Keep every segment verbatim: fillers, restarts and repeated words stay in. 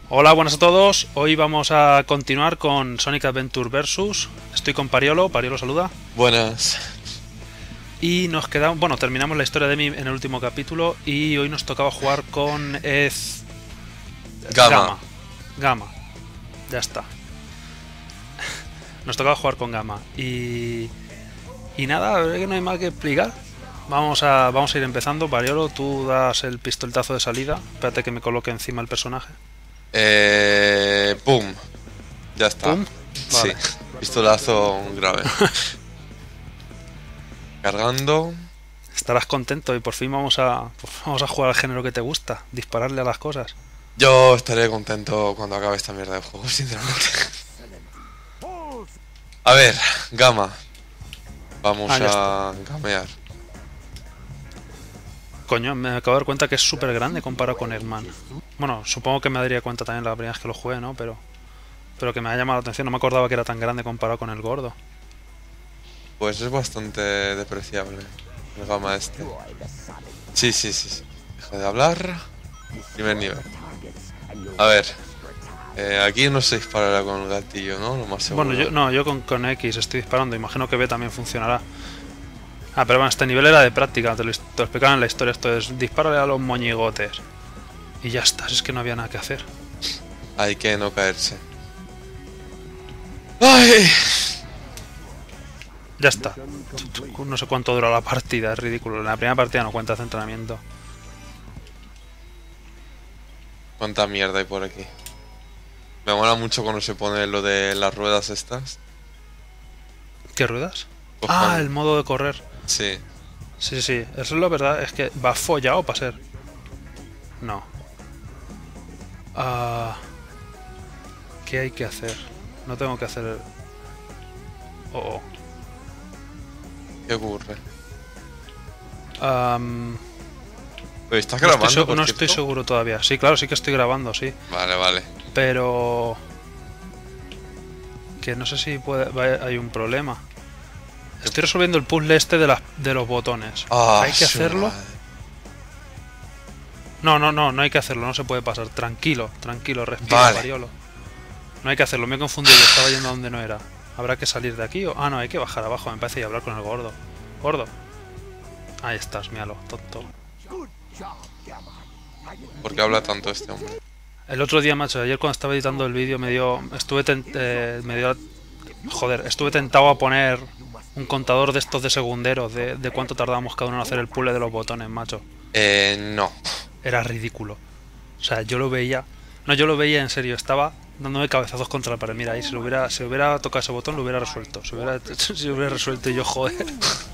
Hola, buenas a todos. Hoy vamos a continuar con Sonic Adventure Versus. Estoy con Pariolo. Pariolo, saluda. Buenas. Y nos quedamos... Bueno, terminamos la historia de Emi en el último capítulo. Y hoy nos tocaba jugar con... Ez... Gamma. Gamma. Gamma. Ya está. Nos tocaba jugar con Gamma. Y... Y nada, que no hay más que explicar. Vamos a, vamos a ir empezando. Pariolo, tú das el pistoletazo de salida. Espérate que me coloque encima el personaje. Eh... Pum. Ya está. ¿Pum? Vale. Sí. Pistolazo grave. Cargando. Estarás contento y por fin vamos a, pues vamos a jugar al género que te gusta. Dispararle a las cosas. Yo estaré contento cuando acabe esta mierda de juego, sinceramente. A ver, Gamma. Vamos ah, a gamear. Coño, me acabo de dar cuenta que es súper grande comparado con Eggman. Bueno, supongo que me daría cuenta también la primera vez que lo jugué, ¿no? Pero, pero que me ha llamado la atención. No me acordaba que era tan grande comparado con el gordo. Pues es bastante despreciable el Gamma este. Sí, sí, sí, sí. Deja de hablar. Primer nivel. A ver. Eh, aquí no se disparará con el gatillo, ¿no? Lo más seguro. Bueno, yo no, yo con, con X estoy disparando. Imagino que B también funcionará. Ah, pero bueno, este nivel era de práctica. Te lo, te lo explicaban en la historia. Esto es dispárale a los moñigotes. Y ya está, es que no había nada que hacer. Hay que no caerse. ¡Ay! Ya está. No sé cuánto dura la partida, es ridículo. En la primera partida no cuentas de entrenamiento. Cuánta mierda hay por aquí. Me mola mucho cuando se pone lo de las ruedas estas. ¿Qué ruedas? Cojan. Ah, el modo de correr. Sí. Sí, sí, eso es la verdad. Es que va follado para ser. No. Ah, ¿qué hay que hacer? No tengo que hacer el... Oh, oh. ¿Qué ocurre? Um, Pero estás no grabando, estoy, por no cierto? estoy seguro todavía. Sí, claro, sí que estoy grabando, sí. Vale, vale. Pero... Que no sé si puede... hay un problema. Estoy resolviendo el puzzle este de, las, de los botones. Ah, ¿Hay que hacerlo? madre. No, no, no, no hay que hacerlo, no se puede pasar. Tranquilo, tranquilo, respira, Vale. Pariolo. No hay que hacerlo, me he confundido, yo estaba yendo a donde no era. ¿Habrá que salir de aquí o...? Ah, no, hay que bajar abajo, me parece, y hablar con el gordo. Gordo. Ahí estás, míralo, tonto. ¿Por qué habla tanto este hombre? El otro día, macho, ayer cuando estaba editando el vídeo me dio... Estuve ten- eh, me dio... Joder, estuve tentado a poner un contador de estos de segunderos, de, de cuánto tardábamos cada uno en hacer el puzzle de los botones, macho. Eh, no. Era ridículo. O sea, yo lo veía... No, yo lo veía en serio, estaba dándome cabezazos contra la pared. Mira, ahí si lo hubiera, si hubiera tocado ese botón lo hubiera resuelto. Si hubiera, si hubiera resuelto y yo, joder.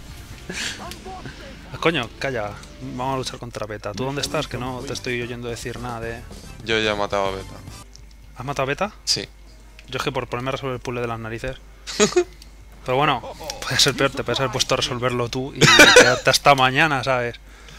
Coño, calla. Vamos a luchar contra Beta. ¿Tú dónde estás? Que no te estoy oyendo decir nada de... Yo ya he matado a Beta. ¿Has matado a Beta? Sí. Yo es que por ponerme a resolver el puzzle de las narices... Pero bueno, puede ser peor, te puedes haber puesto a resolverlo tú y quedarte hasta mañana, ¿sabes?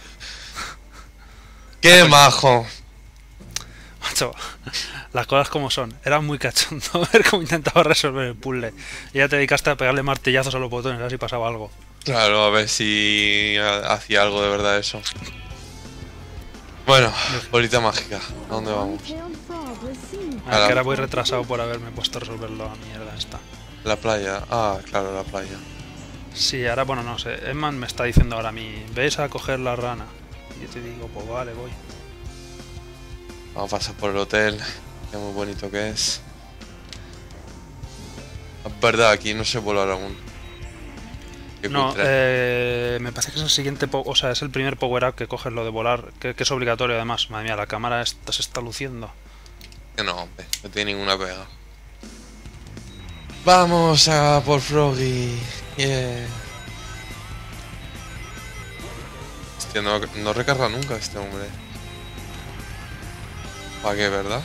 ¡Qué majo! Macho, las cosas como son. Era muy cachondo ver cómo intentaba resolver el puzzle. Y ya te dedicaste a pegarle martillazos a los botones, a ver si pasaba algo. Claro, a ver si hacía algo de verdad eso. Bueno, bolita mágica. ¿A dónde vamos? A ver, que ahora voy retrasado por haberme puesto a resolverlo a mierda esta. La playa. Ah, claro, la playa. Sí, ahora, bueno, no sé. Emman me está diciendo ahora a mí, ¿ves a coger la rana? Y yo te digo, pues vale, voy. Vamos a pasar por el hotel. Qué muy bonito que es. Es verdad, aquí no sé volar aún. Qué No, cutre. eh, me parece que es el siguiente, po- o sea, es el primer power up que coges lo de volar, que, que es obligatorio además. Madre mía, la cámara esta se está luciendo. Que no, hombre, no tiene ninguna pega. Vamos a por Froggy. Yeah. Hostia, no, no recarga nunca este hombre. ¿Para qué, verdad?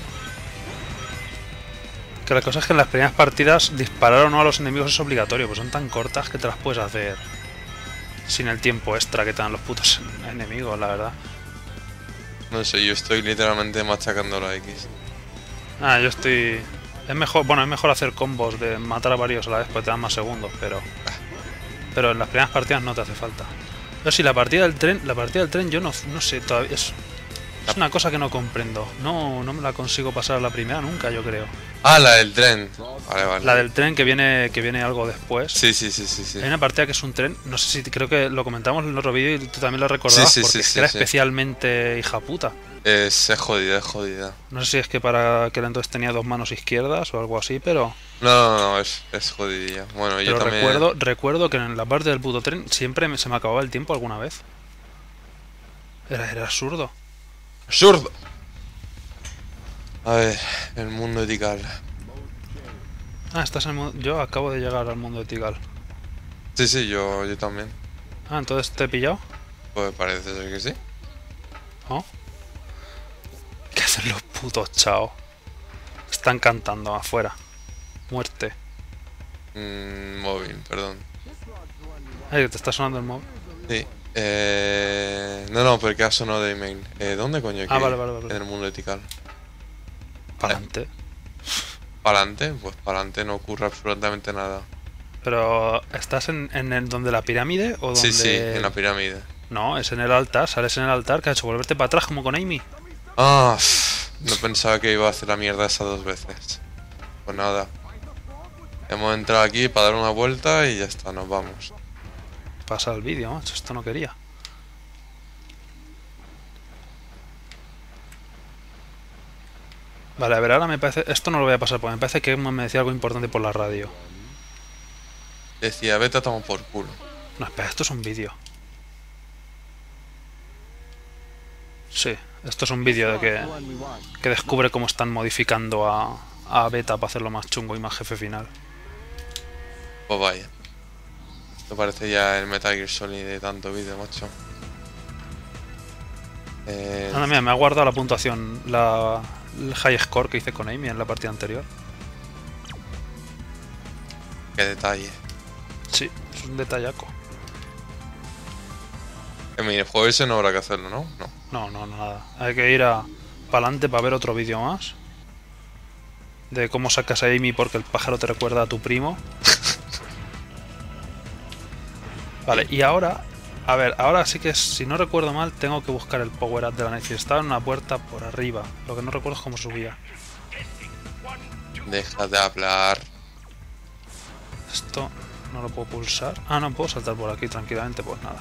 Que la cosa es que en las primeras partidas disparar o no a los enemigos es obligatorio, pues son tan cortas que te las puedes hacer sin el tiempo extra que te dan los putos enemigos, la verdad. No sé, yo estoy literalmente machacando la X. Ah, yo estoy... Es mejor, bueno, es mejor hacer combos de matar a varios a la vez porque te dan más segundos, pero... Pero en las primeras partidas no te hace falta. Pero sí, la partida del tren, la partida del tren yo no, no sé todavía... Es, Es una cosa que no comprendo. No, no me la consigo pasar a la primera nunca, yo creo. Ah, la del tren. Vale, vale. La del tren que viene que viene algo después. Sí, sí, sí, sí, sí. Hay una partida que es un tren. No sé si creo que lo comentamos en otro vídeo y tú también lo recordabas. Sí, sí, porque sí, es que sí, era sí. especialmente hija puta. Es, es jodida, es jodida. No sé si es que para aquel entonces tenía dos manos izquierdas o algo así, pero. No, no, no, es, es jodidilla. Bueno, yo Pero también. recuerdo, recuerdo que en la parte del puto tren siempre me- se me acababa el tiempo alguna vez. Era, era absurdo. ¡Absurdo! A ver, el mundo de Tikal. Ah, estás en el mundo. Yo acabo de llegar al mundo de Tikal. Sí, sí, yo, yo también. Ah, entonces te he pillado. Pues parece ser que sí. ¿No? ¿Qué hacen los putos chao? Están cantando afuera. Muerte. Mm, móvil, perdón. Ay, te está sonando el móvil. Sí. Eh... No, no, porque ha sonado de email. Eh, ¿Dónde coño hay que Ah, ir? vale, vale, vale. En el mundo de Tikal. Para adelante. ¿Para adelante? Pues para adelante no ocurre absolutamente nada. Pero, ¿estás en, en el, donde la pirámide o donde...? Sí, sí, en la pirámide. No, es en el altar. Sales en el altar que ha hecho volverte para atrás como con Amy. Ah, pff, no pensaba que iba a hacer la mierda esa dos veces. Pues nada. Hemos entrado aquí para dar una vuelta y ya está, nos vamos. Pasa el vídeo, macho. Esto no quería. Vale, a ver, ahora me parece... Esto no lo voy a pasar porque me parece que me decía algo importante por la radio. Decía, vete a tomar por culo. No, espera, esto es un vídeo. Sí, esto es un vídeo de que, que descubre cómo están modificando a, a Beta para hacerlo más chungo y más jefe final. Pues vaya. Esto parece ya el Metal Gear Solid de tanto vídeo, macho. Eh... Anda, mira, me ha guardado la puntuación, la, el high score que hice con Amy en la partida anterior. Qué detalle. Sí, es un detallaco. El minijuego ese no habrá que hacerlo, ¿no? No. No, no, no, nada. Hay que ir a para adelante para ver otro vídeo más. De cómo sacas a Amy porque el pájaro te recuerda a tu primo. Vale, y ahora... A ver, ahora sí que, si no recuerdo mal, tengo que buscar el power up de la Night. Estaba en una puerta por arriba. Lo que no recuerdo es cómo subía. Deja de hablar. Esto no lo puedo pulsar. Ah, no, puedo saltar por aquí tranquilamente, pues nada.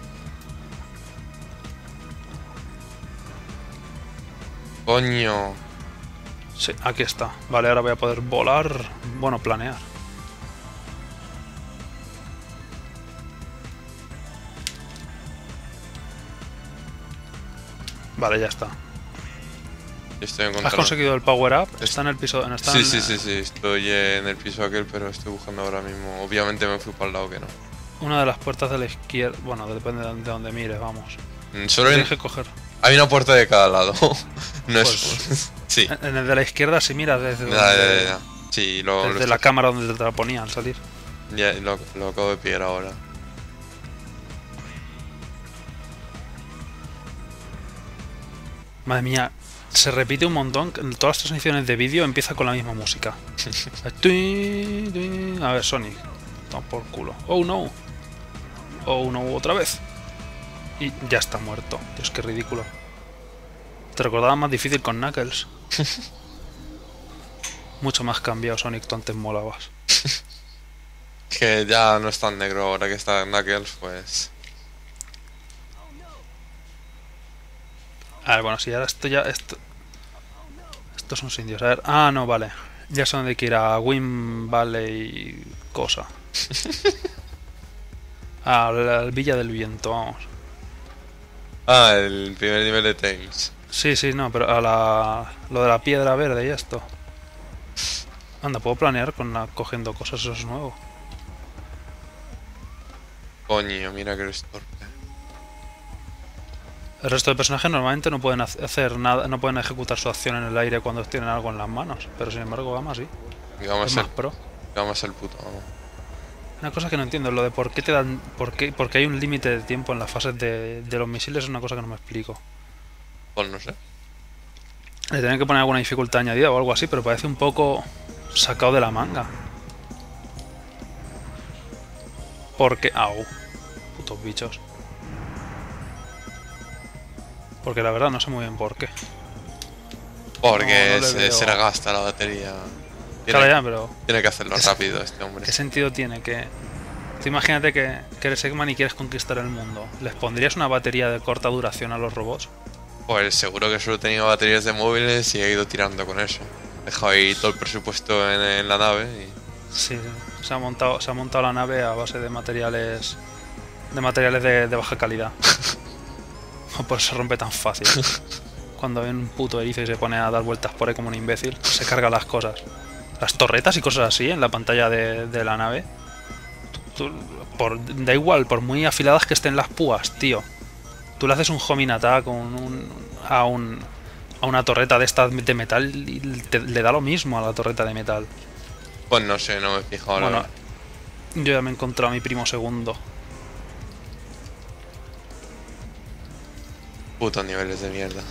Coño. Sí, aquí está. Vale, ahora voy a poder volar. Bueno, planear. Vale, ya está. Estoy ¿Has encontrando. conseguido el power up? Está en el piso. Está Sí, en, sí, sí, sí. Estoy en el piso aquel, pero estoy buscando ahora mismo. Obviamente me fui para el lado que no. Una de las puertas de la izquierda. Bueno, depende de donde mires, vamos. Mm, Solo en... Tienes que coger. Hay una puerta de cada lado. No Pues- es. Sí. En el de la izquierda, si miras desde, donde, Ya, ya, ya. Sí, lo, lo desde la estoy- cámara donde te la ponía al salir. ya, lo, lo acabo de pillar ahora. Madre mía, se repite un montón. En todas las transmisiones de vídeo empieza con la misma música. Tui, tui. A ver, Sonic. Toma por culo. Oh no. Oh no, otra vez. Y ya está muerto. Dios, qué ridículo. Te recordaba más difícil con Knuckles. Mucho más cambiado, Sonic, tú antes molabas. Que ya no es tan negro ahora que está en Knuckles, pues. A ver, bueno, si ahora esto ya... Esto... Estos son indios. A ver... Ah, no, vale. Ya sé dónde hay que ir a Wim Valley... Cosa. A la Villa del Viento, vamos. Ah, el primer nivel de Tails. Sí, sí, no, pero a la... Lo de la piedra verde y esto. Anda, puedo planear con la... cogiendo cosas, eso es nuevo. Coño, mira que eres torpe. El resto de personajes normalmente no pueden hace- hacer nada, no pueden ejecutar su acción en el aire cuando tienen algo en las manos. Pero sin embargo, Gama sí. Vamos Es a más ser, pro. vamos a ser puto, vamos. Una cosa que no entiendo, lo de por qué te dan... Por qué, porque hay un límite de tiempo en las fases de, de los misiles es una cosa que no me explico. Pues no sé. Le tienen que poner alguna dificultad añadida o algo así, pero parece un poco sacado de la manga. Porque... Au. Putos bichos. Porque la verdad no sé muy bien por qué. Porque No, no le se, veo- se le gasta la batería. Tiene, Claro, ya, pero tiene que hacerlo ¿qué- rápido este hombre. ¿qué sentido tiene que... Tú imagínate que, que eres Eggman y quieres conquistar el mundo. ¿Les pondrías una batería de corta duración a los robots? Pues seguro que solo tenía baterías de móviles y he ido tirando con eso. He dejado ahí todo el presupuesto en, en la nave y... Sí, se ha montado, se ha montado la nave a base de materiales de materiales de, de baja calidad. Por eso se rompe tan fácil. Cuando ve un puto erizo y se pone a dar vueltas por ahí como un imbécil, se carga las cosas. Las torretas y cosas así en la pantalla de, de la nave. Tú- por, da igual, por muy afiladas que estén las púas, tío. Tú le haces un homing attack un, un- a, un, a una torreta de estas de metal y te- le da lo mismo a la torreta de metal. Pues no sé, no me he fijado. la Bueno, verdad. yo ya me he encontrado a mi primo segundo. Putos niveles de mierda.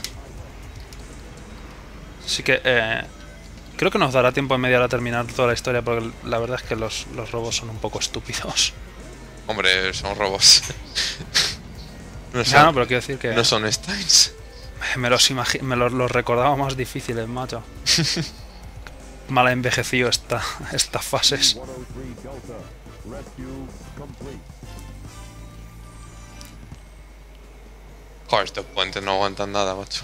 Así que eh, creo que nos dará tiempo en media hora a terminar toda la historia porque la verdad es que los, los robos son un poco estúpidos. Hombre, son robots. no, son, Ya no, pero quiero decir que no son Steins. me los, imagi- me los, los recordaba más difíciles, macho. Mal ha envejecido esta, estas fases. one oh three Delta. Rescue complete. Joder, estos puentes no aguantan nada, macho.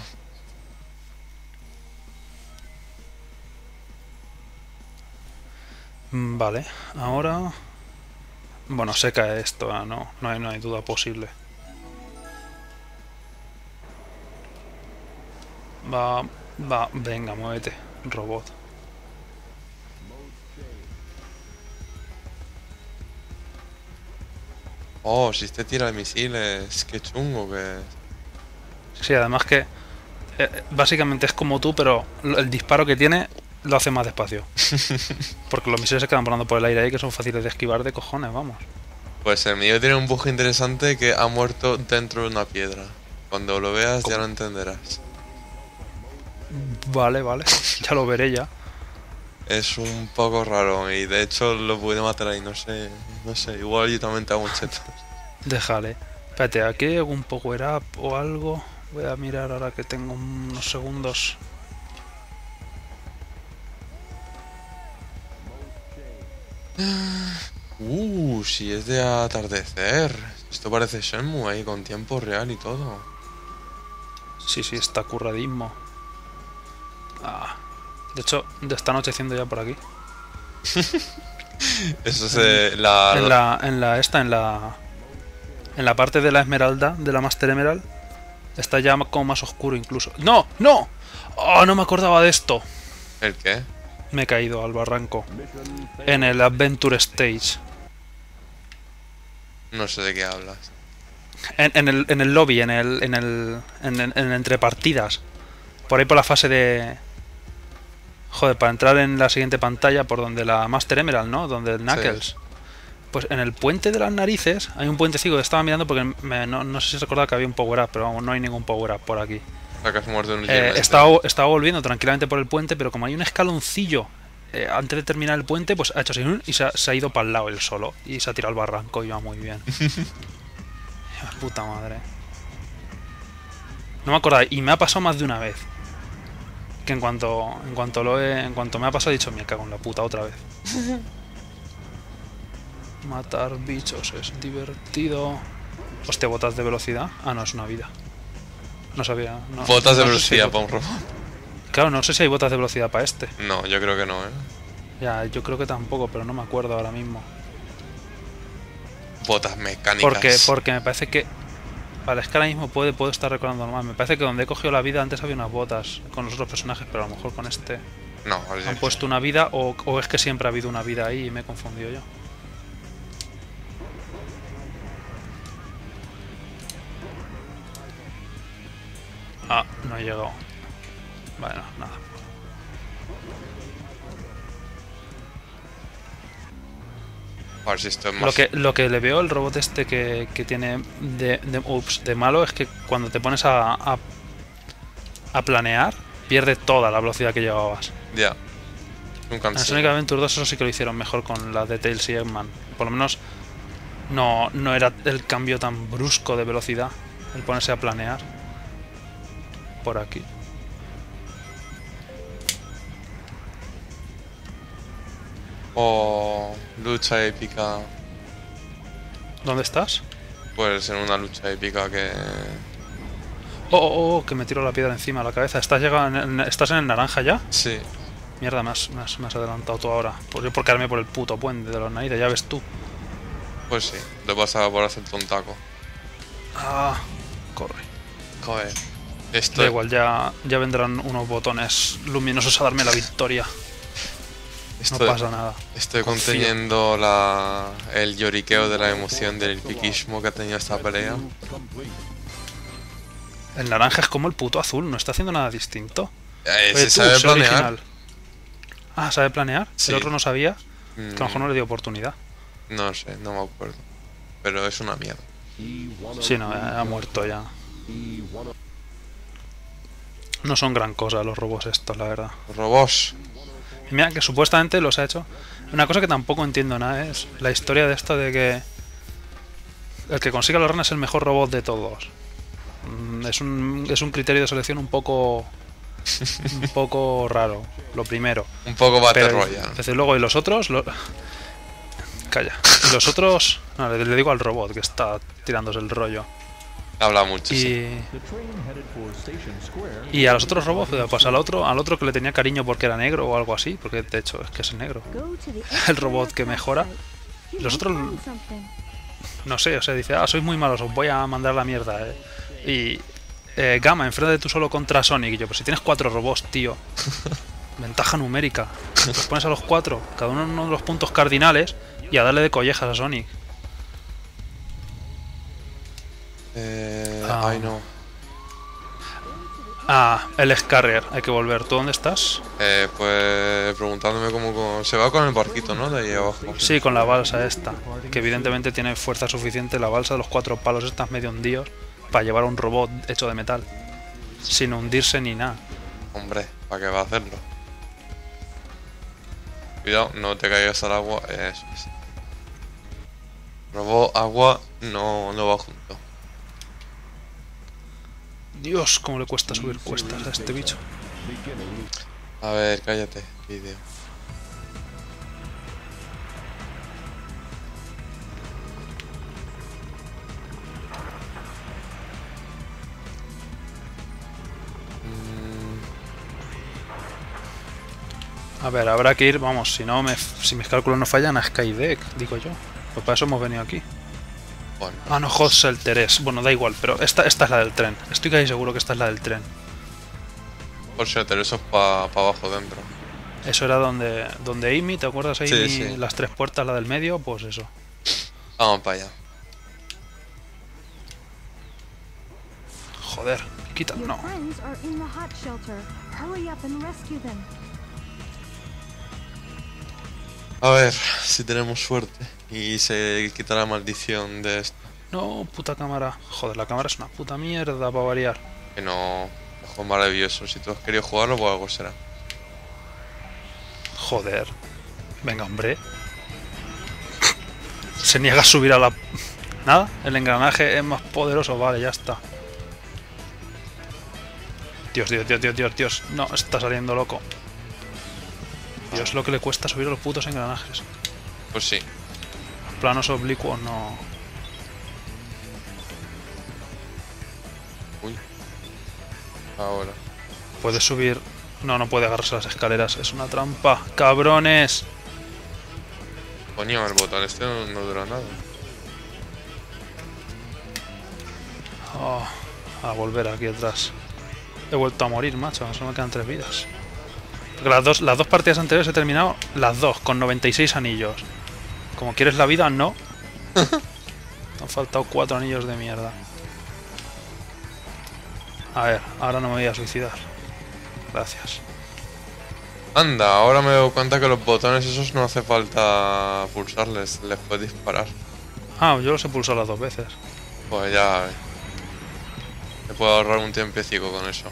Mm, Vale, ahora... Bueno, se cae esto, ah, no, no hay, no hay duda posible. Va, va, venga, muévete, robot. Oh, si este tira misiles, qué chungo que... Sí, además que eh, básicamente es como tú, pero lo- el disparo que tiene lo hace más despacio. Porque los misiles se quedan volando por el aire ahí que son fáciles de esquivar de cojones, vamos. Pues el mío tiene un bug interesante que ha muerto dentro de una piedra. Cuando lo veas ya lo entenderás. Vale, vale, ya lo veré ya. Es un poco raro y de hecho lo pude matar ahí, no sé, no sé, igual yo también te hago un cheto. Déjale. Espérate, aquí hay algún power up o algo. Voy a mirar ahora que tengo unos segundos. Uh, si es de atardecer. Esto parece Shenmue ahí con tiempo real y todo. Sí, sí, está curradísimo. Ah. De hecho, ya está anocheciendo ya por aquí. Eso es eh, la... En la, en la, esta, en la, en la parte de la esmeralda, de la Master Emerald, está ya como más oscuro incluso. ¡No! ¡No! ¡Oh, no me acordaba de esto! ¿El qué? Me he caído al barranco. Mission failed. En el Adventure Stage. No sé de qué hablas. En, en el, en el lobby, en el, en el, en el, en el entre partidas. Por ahí por la fase de... Joder, para entrar en la siguiente pantalla por donde la Master Emerald, ¿no? Donde el Knuckles. Pues en el puente de las narices hay un puentecito que estaba mirando porque me- no, no sé si recordaba que había un power up, pero vamos, no hay ningún power up por aquí. O sea, que has muerto en un Eh, gym este. estaba, estaba volviendo tranquilamente por el puente, pero como hay un escaloncillo eh, antes de terminar el puente, pues ha hecho así ¡um! Y se ha, se ha ido para el lado él solo. Y se ha tirado al barranco y va muy bien. Ah, puta madre. No me acordaba. Y me ha pasado más de una vez. Que en cuanto, en cuanto lo he, en cuanto me ha pasado he dicho, me cago en la puta otra vez. Matar bichos es divertido. Hostia, botas de velocidad. Ah, no, es una vida. No sabía. No, Botas de no sé si hay velocidad bot- para un robot. Claro, no sé si hay botas de velocidad para este. No, yo creo que no, ¿eh? Ya, yo creo que tampoco, pero no me acuerdo ahora mismo. Botas mecánicas. Porque, porque me parece que... Vale, es que ahora mismo puede, puedo estar recordando mal. Me parece que donde he cogido la vida antes había unas botas con los otros personajes, pero a lo mejor con este No, han puesto una vida o, o es que siempre ha habido una vida ahí y me he confundido yo. Ah, no he llegado. Bueno, nada. A ver si esto es más... Lo que, lo que le veo al robot este que, que tiene de, de, ups, de malo es que cuando te pones a, a, a planear, pierde toda la velocidad que llevabas. Ya. Nunca En Sonic Adventure dos eso sí que lo hicieron mejor con la de Tails y Eggman. Por lo menos no, no era el cambio tan brusco de velocidad, el ponerse a planear. por aquí. O lucha épica. ¿Dónde estás? Pues en una lucha épica que... Oh, oh, oh, que me tiro la piedra encima de la cabeza. ¿Estás, llegando en, ¿Estás en el naranja ya? Sí. Mierda, me has, me has, me has adelantado tú ahora. Por, yo por quedarme por el puto puente de los narices, ya ves tú. Pues sí, lo he pasado por hacerte un taco. Ah, corre. Joder. Esto Da igual, ya, ya vendrán unos botones luminosos a darme la victoria. No estoy, pasa nada. estoy Confío. conteniendo la, el lloriqueo de la emoción del piquismo que ha tenido esta pelea. El naranja es como el puto azul, no está haciendo nada distinto. Eh, Oye, se tú, sabe sé planear. original. Ah, ¿sabe planear? Sí. El otro no sabía. Que a Mm, lo mejor no le dio oportunidad. no sé, no me acuerdo. Pero es una mierda. Sí, no, ha muerto ya. No son gran cosa los robots estos, la verdad. Robots. Y mira que supuestamente los ha hecho. Una cosa que tampoco entiendo nada es la historia de esto de que el que consiga la rana es el mejor robot de todos. Mm, Es un, es un criterio de selección un poco un poco raro, lo primero. Un poco Battle Pero, Royale. desde luego, y los otros... Lo... Calla. Y los otros... No, le, le digo al robot que está tirándose el rollo. Habla mucho, sí. Y, The train headed for Station Square. y a los otros robots, pues al otro, al otro que le tenía cariño porque era negro o algo así, porque de hecho es que es negro. El robot que mejora. Los otros- No sé, o sea, dice, ah, sois muy malos, os voy a mandar a la mierda, eh. Y... Eh, Gamma, enfrente tú solo contra Sonic. Y yo, pues si tienes cuatro robots, tío. Ventaja numérica. Los pones a los cuatro, cada uno en uno de los puntos cardinales, y a darle de collejas a Sonic. Eh, Ah. Ay, no. Ah, el Scarrier, hay que volver. ¿Tú dónde estás? Eh, pues preguntándome cómo, cómo- se va con el barquito, ¿no? De ahí abajo. Sí, con la balsa esta. Que evidentemente tiene fuerza suficiente la balsa de los cuatro palos estas medio hundidos para llevar a un robot hecho de metal. Sin hundirse ni nada. Hombre, ¿para qué va a hacerlo? Cuidado, no te caigas al agua. Eso es. Robó agua, no, no va junto. Dios, cómo le cuesta subir cuestas a este bicho. A ver, cállate, vídeo. A ver, habrá que ir, vamos, si no me, si mis cálculos no fallan, a Skydeck, digo yo. Pues para eso hemos venido aquí. Bueno, Ah, no, Hot Shelter es. Bueno, da igual, pero esta, esta es la del tren. Estoy casi seguro que esta es la del tren. por suerte, eso es para abajo dentro. Eso era donde, donde Amy, ¿te acuerdas Amy? Sí, sí. Las tres puertas, la del medio, pues eso. Vamos para allá. Joder, quita, no. A ver si tenemos suerte y se quita la maldición de esto. No, puta cámara. Joder, la cámara es una puta mierda para variar. Que no, es juego maravilloso. Si tú has querido jugarlo, pues algo será. Joder. Venga, hombre. Se niega a subir a la... Nada, el engranaje es más poderoso. Vale, ya está. Dios, Dios, Dios, Dios, Dios, Dios. No, está saliendo loco. Dios, lo que le cuesta subir a los putos engranajes. Pues sí. Planos oblicuos no... Uy. Ahora. Puede subir... No, no puede agarrarse a las escaleras. Es una trampa. ¡Cabrones! Coño, el botón este no, no dura nada. Oh, a volver aquí atrás. He vuelto a morir, macho. Solo me quedan tres vidas. Porque las dos, las dos partidas anteriores he terminado las dos, con noventa y seis anillos. Como quieres la vida, no. Me han faltado cuatro anillos de mierda. A ver, ahora no me voy a suicidar. Gracias. Anda, ahora me doy cuenta que los botones esos no hace falta pulsarles, les puedes disparar. Ah, yo los he pulsado las dos veces. Pues ya, eh. Me puedo ahorrar un tiempecito con eso.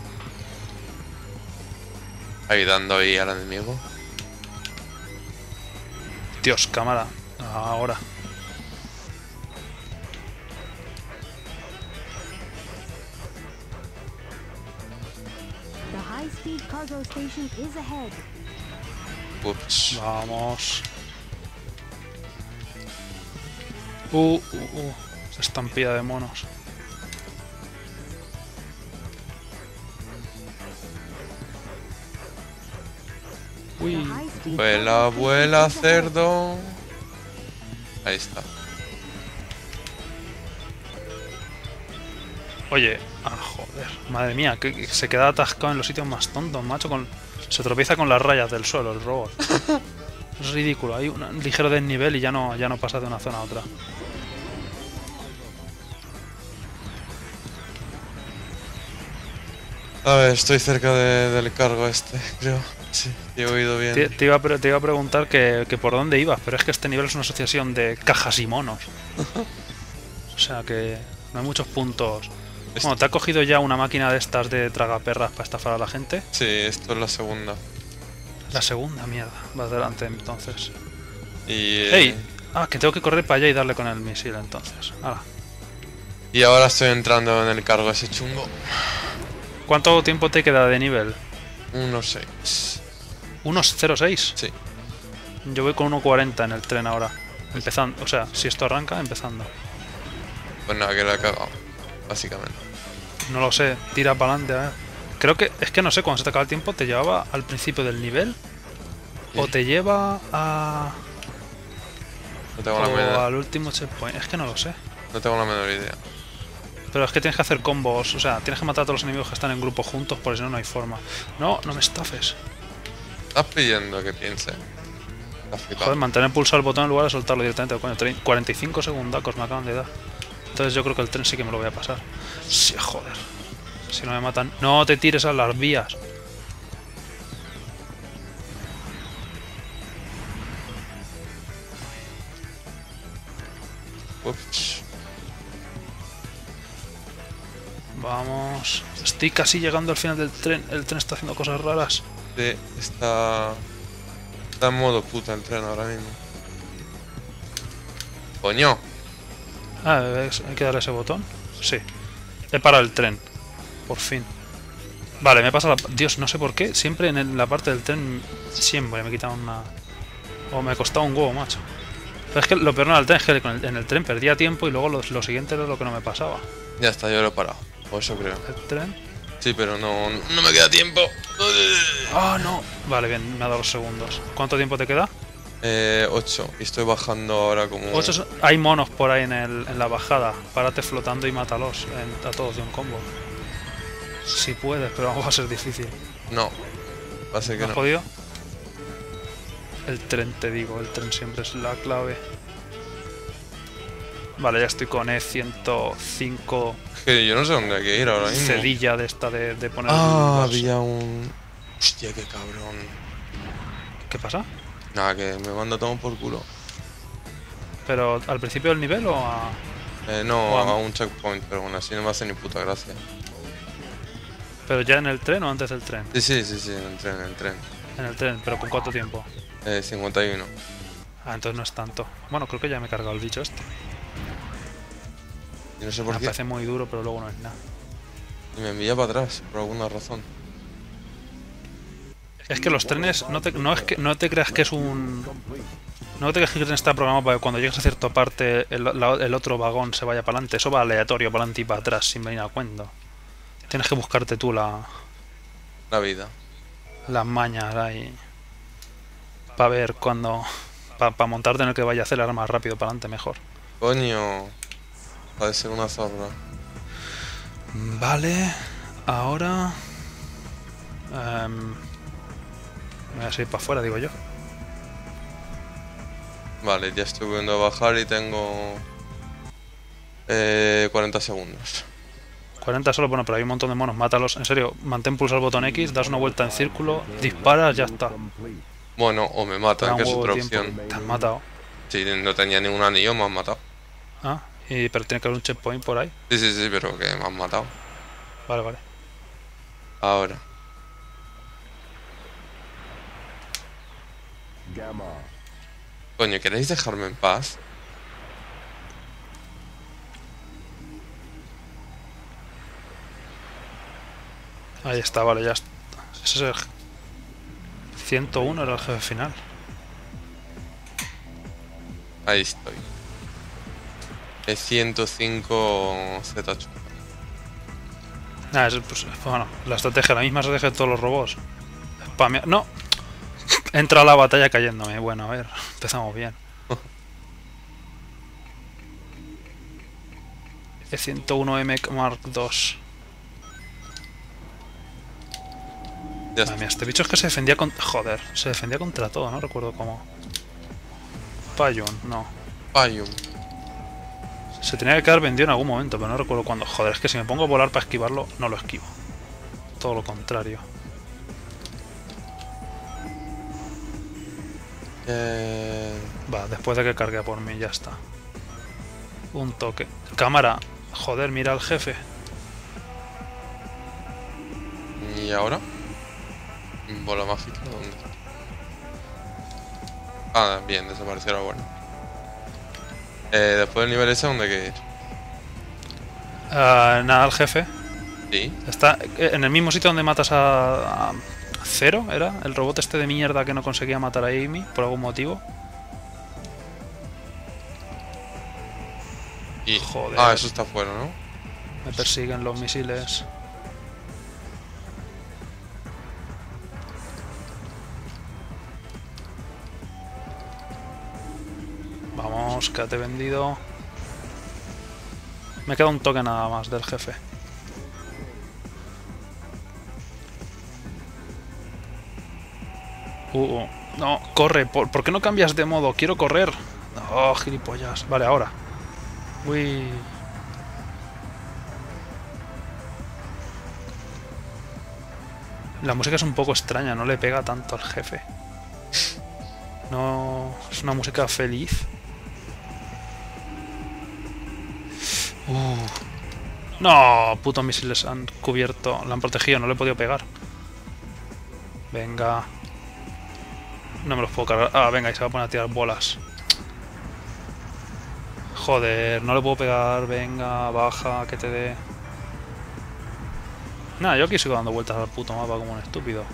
Ayudando ahí al enemigo. Dios, cámara. Ahora. Ups. Vamos. Uh, uh, uh. Estampida de monos. Uy. Vuela, vuela, cerdo. Ahí está. Oye, ah, joder, madre mía, que, que se queda atascado en los sitios más tontos, macho. Con, se tropieza con las rayas del suelo el robot. Es ridículo, hay un ligero desnivel y ya no, ya no pasa de una zona a otra. A ver, estoy cerca de- del cargo este, creo. Sí, he oído bien. Te, te iba, a, pre- te iba a preguntar que, que por dónde ibas, pero es que este nivel es una asociación de cajas y monos. O sea que no hay muchos puntos. Bueno, ¿te ha cogido ya una máquina de estas de tragaperras para estafar a la gente? Sí, esto es la segunda. La segunda, mierda. Vas delante entonces. Y, eh, ¡Ey! Ah, que tengo que correr para allá y darle con el misil entonces. Hala. y ahora estoy entrando en el cargo ese chungo. ¿Cuánto tiempo te queda de nivel? uno seis. ¿uno cero seis? Sí. Yo voy con uno cuarenta en el tren ahora. Empezando, o sea, si esto arranca, empezando. Pues nada, que la he cagado. Básicamente. No lo sé, tira para adelante, a ver. Creo que, es que no sé, cuando se te acaba el tiempo, ¿te llevaba al principio del nivel? ¿O te lleva a... No tengo la o menor, al último checkpoint? Es que no lo sé. no tengo la menor idea. Pero es que tienes que hacer combos, o sea, tienes que matar a todos los enemigos que están en grupo juntos, porque si no, no hay forma. No, no me estafes. Estás pidiendo que piense. Estás flipado. Joder, mantener pulsado el botón en lugar de soltarlo directamente. Coño, trein- cuarenta y cinco segundacos me acaban de dar. Entonces yo creo que el tren sí que me lo voy a pasar. Sí, joder. Si no me matan... No te tires a las vías. Ups. Vamos. Estoy casi llegando al final del tren. El tren está haciendo cosas raras. Sí, está... Está en modo puta el tren ahora mismo. Coño. Ah, ¿ves? Hay que darle ese botón. Sí. He parado el tren. Por fin. Vale, me pasa la... Dios, no sé por qué. Siempre en el- la parte del tren... Siempre me quita una... O me costaba un huevo, macho. Pero es que lo peor no era el tren, es que con el- en el tren perdía tiempo y luego lo, lo siguiente era lo que no me pasaba. Ya está, yo lo he parado. Por eso creo. El tren... Sí, pero no, no me queda tiempo. ¡Ah, no! Vale, bien, me ha dado los segundos. ¿Cuánto tiempo te queda? Eh, ocho. Y estoy bajando ahora como... Ocho so- Hay monos por ahí en, el, en la bajada. Párate flotando y mátalos en- a todos de un combo. Si puedes, pero va a ser difícil. No. Va a ser que ¿No has no. podido? El tren, te digo, el tren siempre es la clave. Vale, ya estoy con E ciento cinco Es que yo no sé dónde hay que ir ahora mismo. cedilla de esta de, de poner... Ah, los- había un... Hostia, qué cabrón. ¿Qué pasa? Nada, que me manda todo por culo. ¿Pero al principio del nivel o a...? Eh, no, Juan. a un checkpoint, pero aún así no me hace ni puta gracia. ¿Pero ya en el tren o antes del tren? Sí, sí, sí, sí, en el tren, en el tren. En el tren, pero ¿con cuánto tiempo? Eh, cincuenta y uno. Ah, entonces no es tanto. Bueno, creo que ya me he cargado el bicho este. Y no sé Me por qué. parece muy duro, pero luego no es nada. Y me envía para atrás, por alguna razón. Es que los trenes, no te, no es que, no te creas que es un... No te creas que el tren está programado para que cuando llegues a cierta parte el, la- el otro vagón se vaya para adelante. Eso va aleatorio, para adelante y para atrás, sin venir a cuento. Tienes que buscarte tú la, La vida. las mañas ahí. Para ver cuando... Para montarte en el que vaya a acelerar más rápido para adelante mejor. Coño. Va a ser una zorra. Vale, ahora... em, voy a seguir para afuera, digo yo. Vale, ya estoy viendo a bajar y tengo... Eh, cuarenta segundos. cuarenta solo, bueno, pero hay un montón de monos, mátalos. En serio, mantén pulsado el botón X, das una vuelta en círculo, disparas, ya está. Bueno, o me Te matan, da un que es huevo otra de tiempo. opción. Te han matado. Si no tenía ningún anillo, me han matado. Ah, y, pero tiene que haber un checkpoint por ahí. Sí, sí, sí, pero que me han matado. Vale, vale. Ahora. Coño, ¿queréis dejarme en paz? Ahí está, vale, ya, est- Ese es el ciento uno, era el jefe final. Ahí estoy. Es ciento cinco Z ocho. Ah, es, pues, bueno, la estrategia, la misma estrategia de todos los robots. Spamea- No. Entra a la batalla cayéndome. Bueno, a ver, empezamos bien. E ciento uno M Mark dos. Ya Madre está. mía, este bicho es que se defendía con... Joder, se defendía contra todo, no recuerdo cómo. Payun, no. Payum. Se tenía que quedar vendido en algún momento, pero no recuerdo cuándo. Joder, es que si me pongo a volar para esquivarlo, no lo esquivo. Todo lo contrario. Eh... Va, después de que cargue a por mí, ya está. Un toque. Cámara. Joder, mira al jefe. ¿Y ahora? Bola mágica, ¿dónde está? Ah, bien, desapareció ahora, bueno. Eh, después del nivel ese, ¿dónde hay que ir? Ah, nada, al jefe. Sí. Está en el mismo sitio donde matas a, a Zero, ¿era? El robot este de mierda que no conseguía matar a Amy por algún motivo. Y... Joder. Ah, eso está afuera, ¿no? Me persiguen los misiles. Vamos, quédate vendido. Me queda un toque nada más del jefe. Uh, uh. No, corre. ¿Por, ¿Por qué no cambias de modo? Quiero correr. Oh, gilipollas. Vale, ahora. Uy. La música es un poco extraña, no le pega tanto al jefe. No... Es una música feliz. Uh. No, putos misiles han cubierto... La han protegido, no le he podido pegar. Venga. No me los puedo cargar. Ah, venga, y se va a poner a tirar bolas. Joder, no le puedo pegar. Venga, baja, que te dé. Nada, yo aquí sigo dando vueltas al puto mapa como un estúpido.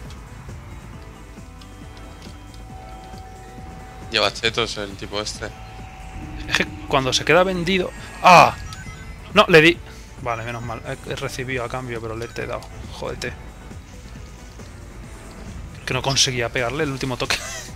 Lleva chetos el tipo este. Es que cuando se queda vendido... ¡Ah! No, le di... Vale, menos mal. He, he recibido a cambio, pero le te he dado. Jódete. Que no conseguía pegarle el último toque.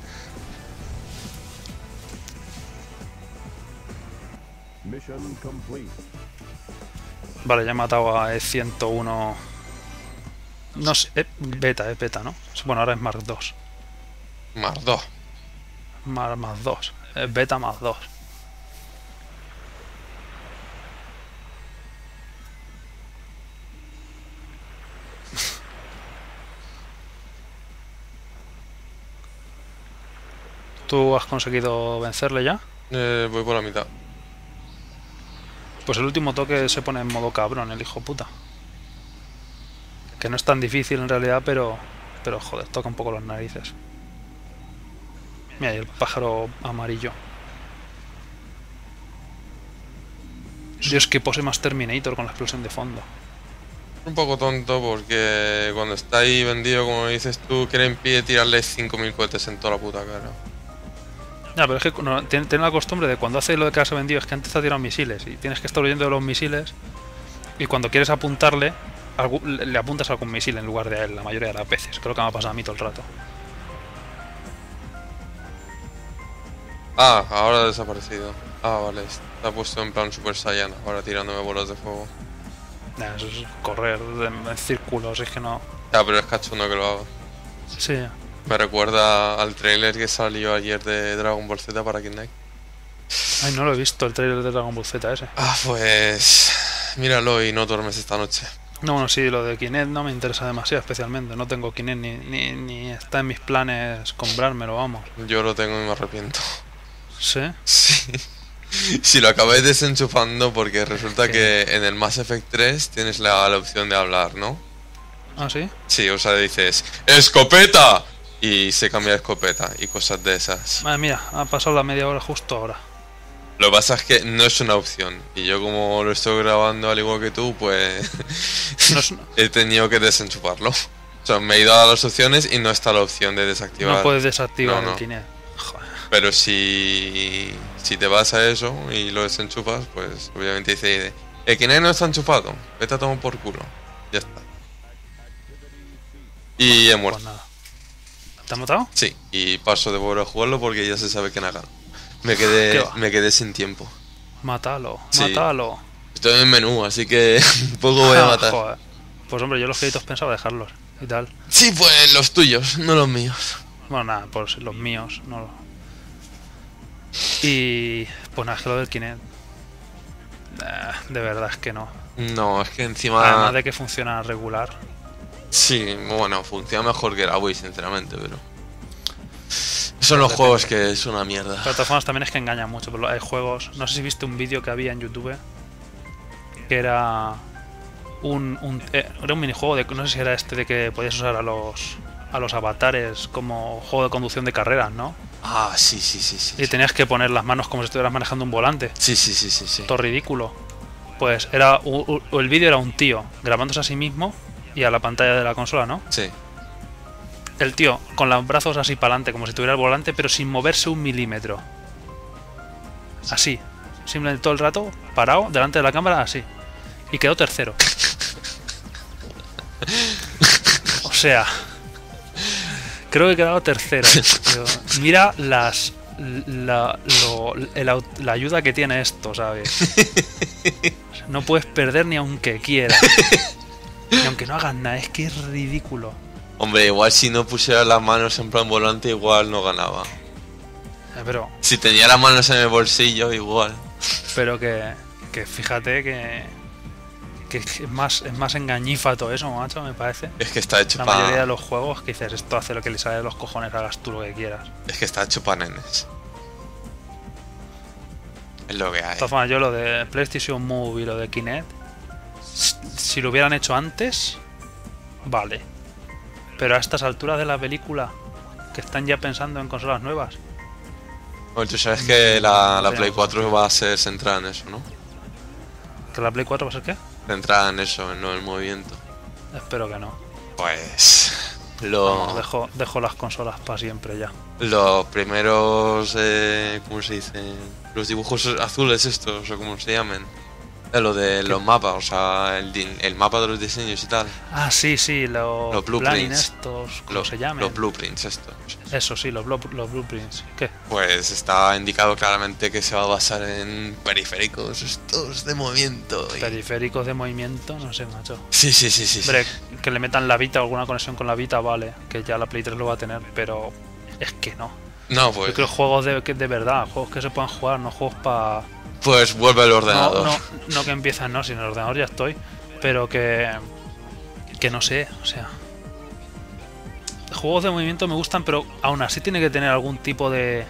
Mission complete. Vale, ya he matado a E ciento uno. No sé, eh, beta, es beta, ¿no? Bueno, ahora es Mark dos. Más dos. Mar más dos. Es beta más dos. ¿Tú has conseguido vencerle ya? Eh, voy por la mitad. Pues el último toque se pone en modo cabrón, el hijo puta. Que no es tan difícil en realidad, pero... Pero joder, toca un poco las narices. Mira, y el pájaro amarillo. Dios, que pose más Terminator con la explosión de fondo. Un poco tonto porque cuando está ahí vendido, como dices tú, que le impide tirarle cinco mil cohetes en toda la puta cara. Ya, pero es que no, tiene, tiene la costumbre de cuando hace lo de que has vendido, es que antes te ha tirado misiles y tienes que estar huyendo de los misiles y cuando quieres apuntarle, algu- le le apuntas a algún misil en lugar de a él, la mayoría de las veces. Creo que me ha pasado a mí todo el rato. Ah, ahora ha desaparecido. Ah, vale, está puesto en plan Super Saiyan, ahora tirándome bolas de fuego. Nah, eso es correr en, en círculos, es que no... Ya, pero es cachondo que lo haga. Sí, Me recuerda al trailer que salió ayer de Dragon Ball Z para Kid Nike. ay, no lo he visto el trailer de Dragon Ball Z ese. Ah, pues... Míralo y no duermes esta noche. No, bueno, sí, lo de Kinect no me interesa demasiado especialmente. No tengo Kinect ni, ni, ni está en mis planes comprármelo, vamos. Yo lo tengo y me arrepiento. ¿Sí? Sí. Si lo acabé desenchufando porque resulta ¿Qué? que en el Mass Effect tres tienes la, la opción de hablar, ¿no? ¿Ah, sí? Sí, o sea, dices ¡escopeta! Y se cambia de escopeta y cosas de esas. Madre mía, ha pasado la media hora justo ahora. Lo que pasa es que no es una opción. Y yo como lo estoy grabando al igual que tú, pues No es, he tenido que desenchufarlo. O sea, me he ido a las opciones y no está la opción de desactivar. No puedes desactivar No, no. el Kinect. Joder. Pero si, si te vas a eso y lo desenchufas, pues obviamente dice: el Kinect no está enchufado, vete a tomar por culo. Ya está. Y he muerto. Pues nada. ¿Te has matado? Sí, y paso de volver a jugarlo porque ya se sabe que nada. Me ¿Qué quedé, va? me quedé sin tiempo. Mátalo, Sí. mátalo. Estoy en menú, así que poco voy a Ah, matar. joder. Pues hombre, yo los créditos pensaba dejarlos y tal. Sí, pues los tuyos, no los míos. Bueno, nada, pues los míos, no lo- Y pues nada, es que lo del Kinect. eh, de verdad es que no. No, es que encima... Además de que funciona regular. Sí, bueno, funciona mejor que la Wii, sinceramente, pero... Son los juegos que es una mierda. Pero de todas formas también es que engaña mucho. Pero hay juegos. No sé si viste un vídeo que había en YouTube. Que era. Un, un, eh, era un minijuego de. No sé si era este de que podías usar a los. A los avatares como juego de conducción de carreras, ¿no? Ah, sí, sí, sí, sí. Y tenías que poner las manos como si estuvieras manejando un volante. Sí, sí, sí, sí, sí. Todo ridículo. Pues era. u- u- el vídeo era un tío grabándose a sí mismo y a la pantalla de la consola, ¿no? Sí. El tío con los brazos así para adelante, como si tuviera el volante, pero sin moverse un milímetro. Así. Simplemente todo el rato, parado, delante de la cámara, así. Y quedó tercero. O sea. Creo que he quedado tercero. Pero mira las. La, lo- el au- la ayuda que tiene esto, ¿sabes? O sea, no puedes perder ni aunque quieras. Ni aunque no hagas nada, es que es ridículo. Hombre, igual si no pusiera las manos en plan volante, igual no ganaba. Eh, Pero, Si tenía las manos en el bolsillo, igual. pero que, que fíjate que, que es más, es más engañífato eso, macho, me parece. Es que está hecho La mayoría de para... los juegos que dices, esto hace lo que le sale de los cojones, hagas tú lo que quieras. Es que está hecho para nenes. Es lo que hay. De todas formas, yo lo de PlayStation Move y lo de Kinect, s- si lo hubieran hecho antes, vale. Pero a estas alturas de la película, que están ya pensando en consolas nuevas, Bueno, tú sabes que la, la Sí. Play cuatro va a ser centrada en eso, ¿no? ¿que la Play cuatro va a ser qué? Centrada en eso, en el movimiento. Espero que no. Pues... Vamos, Lo, dejo, dejo las consolas para siempre ya. los primeros... Eh, ¿Cómo se dice? Los dibujos azules estos, o como se llamen. Eh, lo de los mapas, o sea, el, di- el mapa de los diseños y tal. Ah, sí, sí, los, Los planning blueprints. estos, ¿cómo Los, se llaman? los blueprints estos. Eso sí, los, blu- los blueprints. ¿Qué? Pues está indicado claramente que se va a basar en periféricos estos de movimiento. y- Periféricos de movimiento, no sé, macho. Sí, sí, sí, sí. sí. Hombre, que le metan la Vita o alguna conexión con la Vita, vale, que ya la Play tres lo va a tener, pero es que no. No, Yo pues, creo juegos de, que de verdad, juegos que se puedan jugar, no juegos para... pues vuelve el No, ordenador. no, no que empiezan, no, si en el ordenador ya estoy, pero que... Que no sé, o sea... Juegos de movimiento me gustan, pero aún así tiene que tener algún tipo de...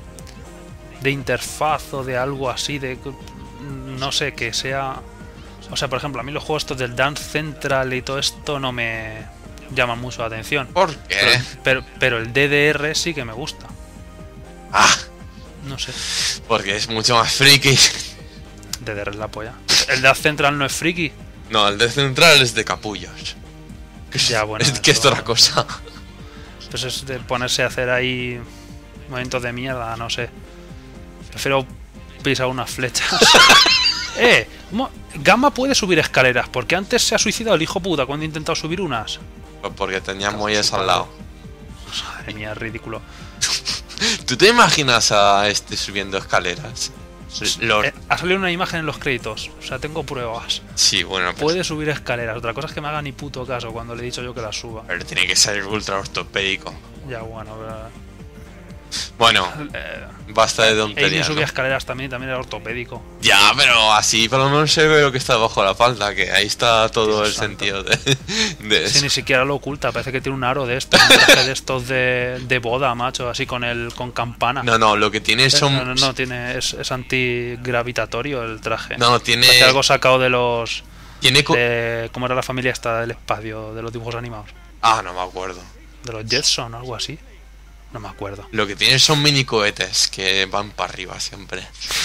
De interfaz o de algo así, de... No sé, que sea... O sea, por ejemplo, a mí los juegos estos del Dance Central y todo esto no me llaman mucho la atención. ¿Por qué? Pero, pero, pero el D D R sí que me gusta. Ah, No sé. porque es mucho más friki. D D R es la polla. El Dance Central no es friki. No, el de central es de capullos. Que es, Ya, bueno, es que es eso- otra cosa. Pues es de ponerse a hacer ahí movimientos de mierda, no sé. Prefiero pisar unas flechas. eh, mo- Gamma puede subir escaleras, porque antes se ha suicidado el hijo puta cuando ha intentado subir unas. Pues porque tenía muelles al lado. Madre mía, es ridículo. ¿Tú te imaginas a este subiendo escaleras? Los- Eh, ha salido una imagen en los créditos, o sea, tengo pruebas. Sí, bueno, pues, Puede subir escaleras. Otra cosa es que me haga ni puto caso cuando le he dicho yo que las suba. pero tiene que ser ultra ortopédico. Ya, bueno, pero, Bueno, eh, basta de Amy tonterías. subía ¿no? escaleras también, también era ortopédico. Ya, pero así por lo menos se ve lo que está debajo de la falda, que ahí está todo Dios el santo. sentido de, de Si eso. ni siquiera lo oculta, parece que tiene un aro de estos, un traje de estos de, de boda, macho, así con el con campana. No, no, lo que tiene Eh, son... no, no, no, tiene, es, es antigravitatorio el traje. No, tiene... Parece algo sacado de los... Tiene... co- De, ¿cómo era la familia esta del espacio, de los dibujos animados? Ah, no me acuerdo. De los Jetson o algo así. No me acuerdo. Lo que tiene son mini cohetes que van para arriba siempre.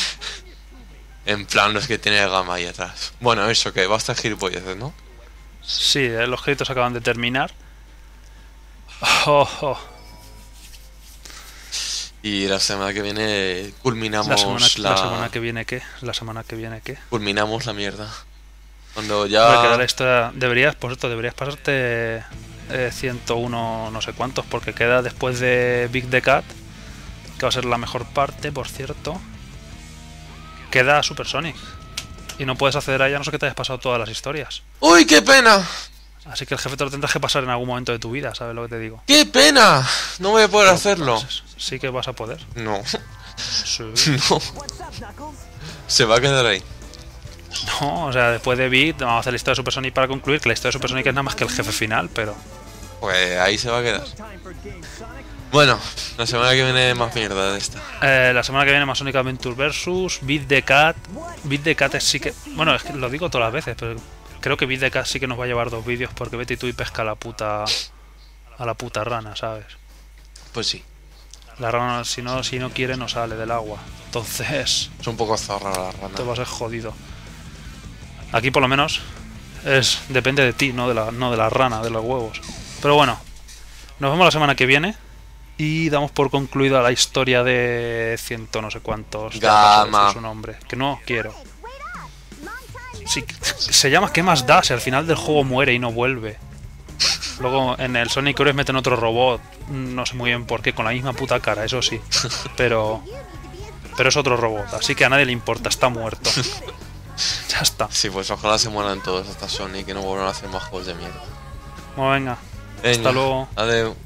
En plan los que tiene Gama ahí atrás. Bueno, eso que basta gilipolleces, ¿no? Sí, eh, los créditos acaban de terminar. Oh, oh. Y la semana que viene culminamos La semana, la... la semana que viene, ¿qué? La semana que viene, ¿qué? Culminamos la mierda. Cuando Me queda ya... la historia. Deberías, por cierto, deberías pasarte eh, ciento uno no sé cuántos, porque queda después de Big the Cat, que va a ser la mejor parte, por cierto. Queda Super Sonic. Y no puedes acceder a ella a no ser que te hayas pasado todas las historias. ¡Uy, qué pena! Así que el jefe te lo tendrás que pasar en algún momento de tu vida, ¿sabes lo que te digo? ¡Qué pena! No voy a poder hacerlo. Pues, sí que vas a poder. No. Sí. No. Se va a quedar ahí. No, o sea, después de Beat vamos a hacer la historia de Super Sonic para concluir, que la historia de Super Sonic es nada más que el jefe final, pero... Pues ahí se va a quedar. Bueno, la semana que viene más mierda de esta. Eh, la semana que viene más Sonic Adventure versus Beat the Cat. Beat the Cat es sí que... Bueno, es que lo digo todas las veces, pero creo que Beat the Cat sí que nos va a llevar dos vídeos porque vete tú y pesca a la puta... A la puta rana, ¿sabes? Pues sí. La rana, si no, si no quiere, no sale del agua. Entonces, Es un poco zorra la rana. te va a ser jodido. Aquí por lo menos es depende de ti, no de la, no de la rana, de los huevos. Pero bueno, nos vemos la semana que viene y damos por concluida la historia de ciento no sé cuántos. Gama. Su nombre, que no quiero. Sí, se llama ¿qué más da? Si al final del juego muere y no vuelve. Luego en el Sonic Heroes meten otro robot, no sé muy bien por qué, con la misma puta cara, eso sí. Pero pero es otro robot, así que a nadie le importa, está muerto. Ya está. Sí, pues ojalá se mueran todos hasta Sonic y que no vuelvan a hacer más juegos de mierda. Bueno, venga. Venga, Hasta luego. Adeu.